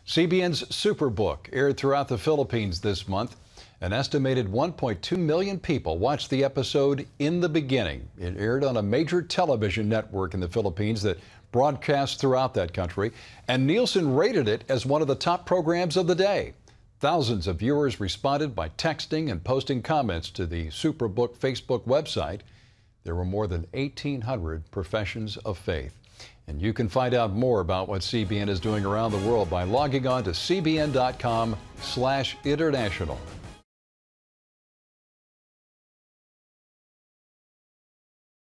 CBN's Superbook aired throughout the Philippines this month. An estimated 1.2 million people watched the episode In the Beginning. It aired on a major television network in the Philippines that broadcasts throughout that country, and Nielsen rated it as one of the top programs of the day. Thousands of viewers responded by texting and posting comments to the Superbook Facebook website. There were more than 1,800 professions of faith. And you can find out more about what CBN is doing around the world by logging on to cbn.com/international.